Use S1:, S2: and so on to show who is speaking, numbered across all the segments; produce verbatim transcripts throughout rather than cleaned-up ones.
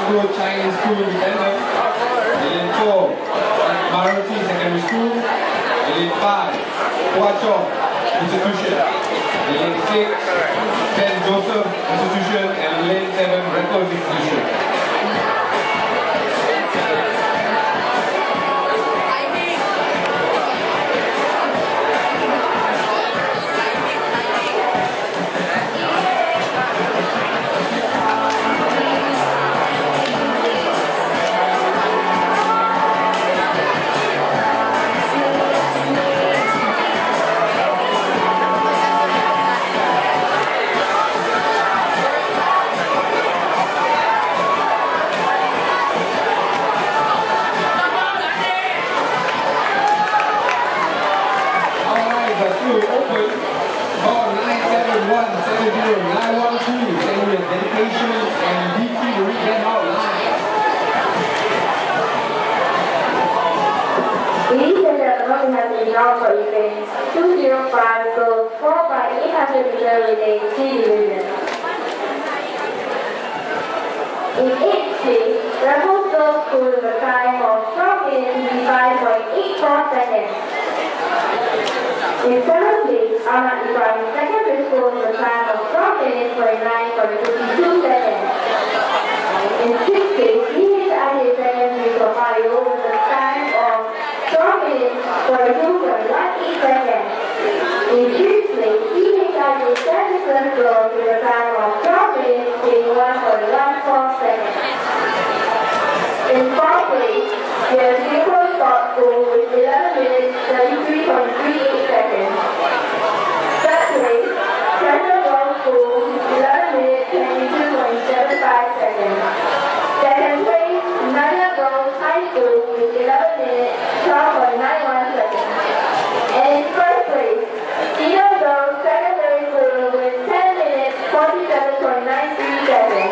S1: Road Chinese School Independent. Lane four, Maruti Secondary School. Lane five, Hua Chong Institution. Lane six, Saint Joseph Institution. And Lane seven, Records Institution.
S2: two zero five goes four by eight hundred meter relay C division. In eighth place, Rebel Girls School with a time of twelve minutes fifty-five point eight four seconds. In seventh place, Ahmad Ibrahim Secondary School with a time of twelve minutes forty-nine point fifty-two seconds. In sixth place, D H I A Secondary of Ohio with a time of twelve minutes forty-two point one eight seconds. In fifth place, D H I A Secondary Girls with a time of twelve minutes eighty-one point one four seconds. In fourth place, we have Nicholas Scott School with eleven minutes thirty-three point three eight seconds. Third place, Central Girls School with eleven minutes twenty-two point seven five seconds. Second place, Nanya Girls High School with eleven minutes twelve point nine one seconds. And in first place, Cedar Girls Secondary School with ten minutes forty-seven point nine three seconds.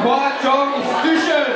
S1: Hwa Chong Institution.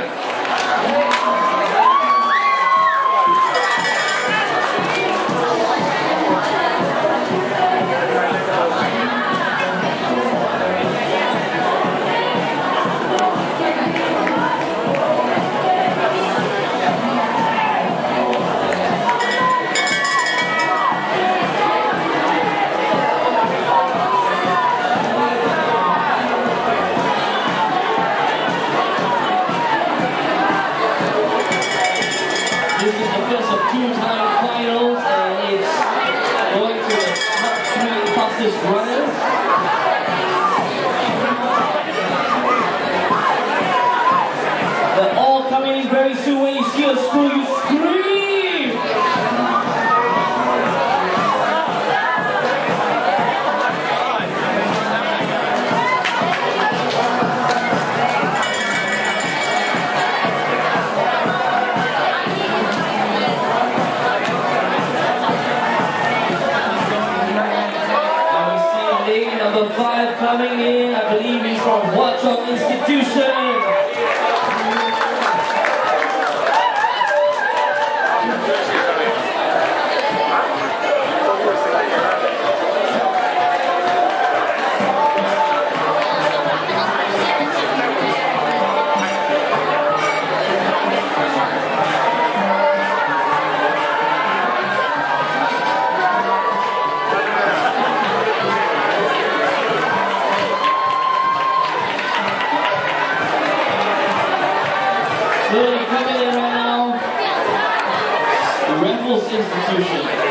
S3: This is the first of two-time finals, and it's going to the top three fastest runners. They're all coming in very soon. When you see a school, you scream! Number five coming in, I believe he's from Hwa Chong Institution. Slowly coming in right now, the Raffles Institution.